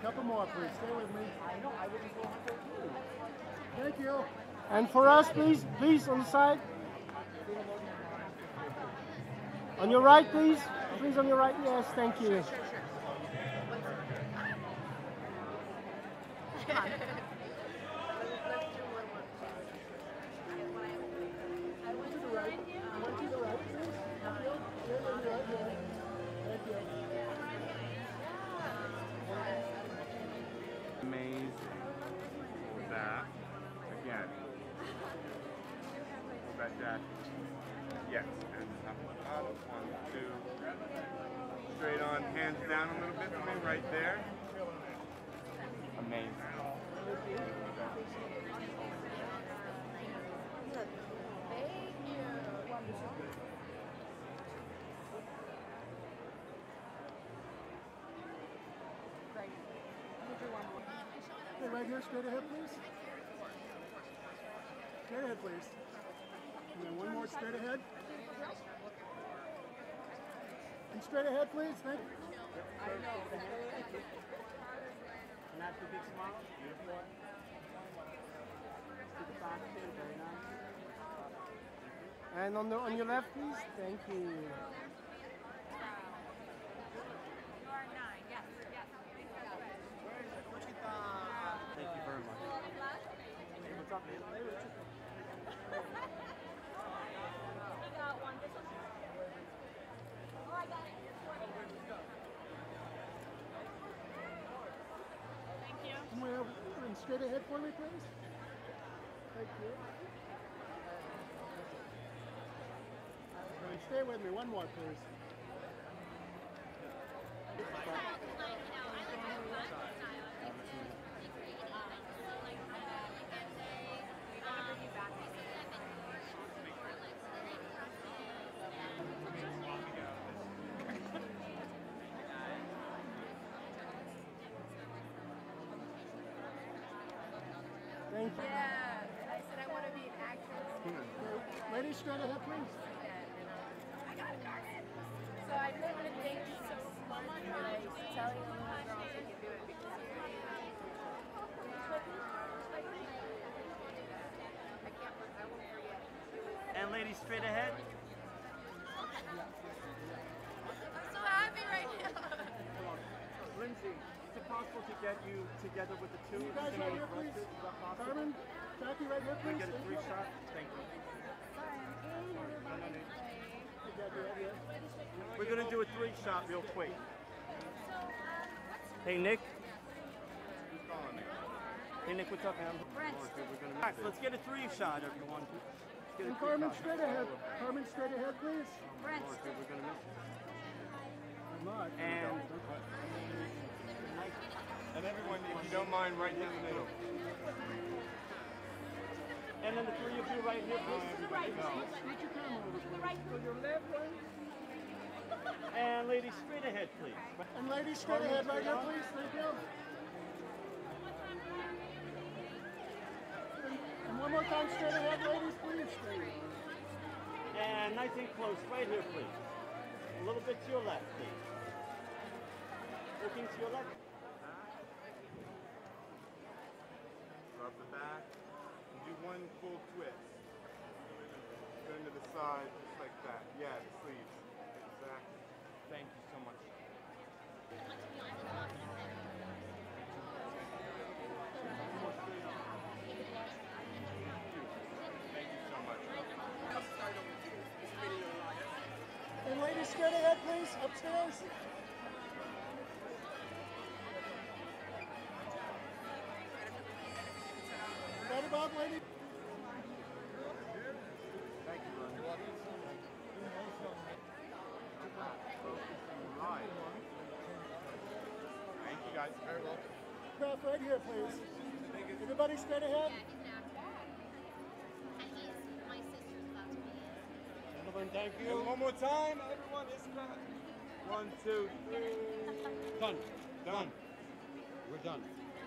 Couple more, please. Stay with me. I know. I wouldn't go hunter too. Thank you. And for us, please. Please, on the side. On your right, please. Please, on your right. Yes, thank you. Amazing. That again. That jack. Yes. And up, 1, 2. Straight on, hands down a little bit for me, right there. Amazing. Okay, right here, straight ahead, please. Straight ahead, please. And then one more straight ahead. And straight ahead, please. Thank you. And that's the big smile. Beautiful. Very nice. And on your left, please. Thank you. Thank you very much. What's up, man? Thank you. And straight ahead for me, please. Thank you. And stay with me. One more, please. Thank you. Yeah, I said I want to be an actress. Ladies, straight ahead, please. I got it, Carson. So I live in a thing so much that I was telling all the girls they can do it because I can't, I won't forget. And ladies, straight ahead. I'm so happy right now. Lindsey, is it possible to get you together with the two? You guys right here, please. Carmen, Jackie, right here, please. Can I get a 3-shot? Thank you. We're going to do a 3-shot real quick. Hey, Nick. Hey, Nick, what's up, man? All right, so let's get a 3-shot, everyone. And Carmen, straight ahead. Carmen, straight ahead, please. And everyone, if you don't mind, right down the middle. And then the 3 of you right here, please. To the right. Scoot your camera over, To the right. please. Your left one. And ladies, straight ahead, please. And ladies, straight ahead right here, please. Thank you. And one more time, straight ahead, ladies, please. And nice and close, right here, please. A little bit to your left, please. Looking to your left. Drop the back. And do one full twist. Turn to the side, just like that. Yeah, the sleeves. Exactly. Thank you so much. Thank you so much. And ladies, straight ahead, please. Upstairs. Right above, lady. Thank you, Ron. Thank you, guys. Very well. Craft right here, please. Everybody straight ahead. Gentlemen, thank you. And one more time, everyone. It's not. 1, 2, 3. Done. Done. We're done.